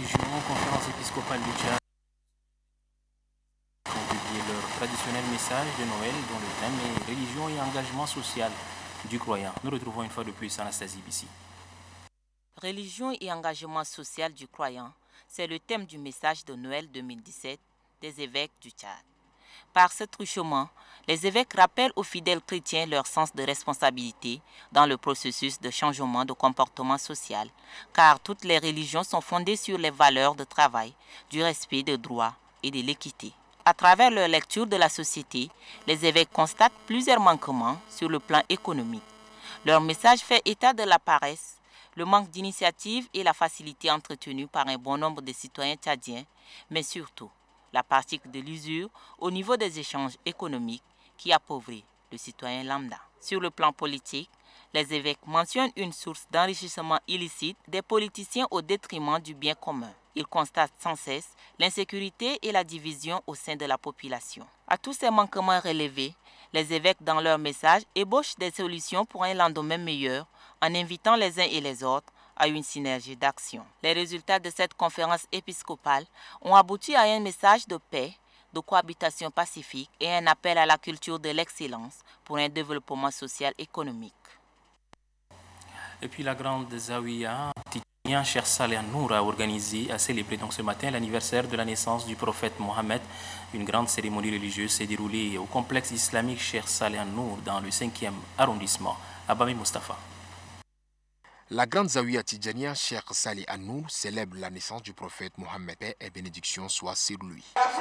religions, conférence épiscopale du Tchad ont publié leur traditionnel message de Noël dont le thème est religion et engagement social du croyant. Nous retrouvons une fois de plus Anastasie Bissi. Religion et engagement social du croyant, c'est le thème du message de Noël 2017 des évêques du Tchad. Par ce truchement, les évêques rappellent aux fidèles chrétiens leur sens de responsabilité dans le processus de changement de comportement social, car toutes les religions sont fondées sur les valeurs de travail, du respect des droits et de l'équité. À travers leur lecture de la société, les évêques constatent plusieurs manquements sur le plan économique. Leur message fait état de la paresse, le manque d'initiative et la facilité entretenue par un bon nombre de citoyens tchadiens, mais surtout la pratique de l'usure au niveau des échanges économiques qui appauvrit le citoyen lambda. Sur le plan politique, les évêques mentionnent une source d'enrichissement illicite des politiciens au détriment du bien commun. Ils constatent sans cesse l'insécurité et la division au sein de la population. À tous ces manquements relevés, les évêques dans leur message ébauchent des solutions pour un lendemain meilleur en invitant les uns et les autres à une synergie d'action. Les résultats de cette conférence épiscopale ont abouti à un message de paix, de cohabitation pacifique et un appel à la culture de l'excellence pour un développement social économique. Et puis la grande Zawiya Tidjaniya Cheikh Saleh An-Nour a célébré donc ce matin l'anniversaire de la naissance du prophète Mohammed. Une grande cérémonie religieuse s'est déroulée au complexe islamique Cheikh Saleh An-Nour dans le 5e arrondissement. Abami Mustafa. La grande Zawiya Tidjaniya Cheikh Saleh An-Nour célèbre la naissance du prophète Mohammed, paix et bénédiction soit sur lui.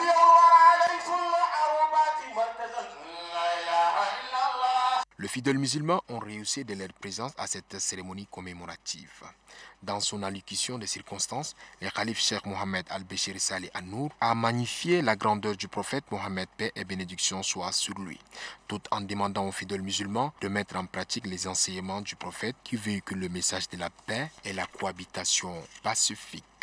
Les fidèles musulmans ont réussi de leur présence à cette cérémonie commémorative. Dans son allocution des circonstances, le calife Cheikh Mohammed al-Béchir Saleh An-Nour a magnifié la grandeur du prophète Mohammed, paix et bénédiction soit sur lui, tout en demandant aux fidèles musulmans de mettre en pratique les enseignements du prophète qui véhicule le message de la paix et la cohabitation pacifique.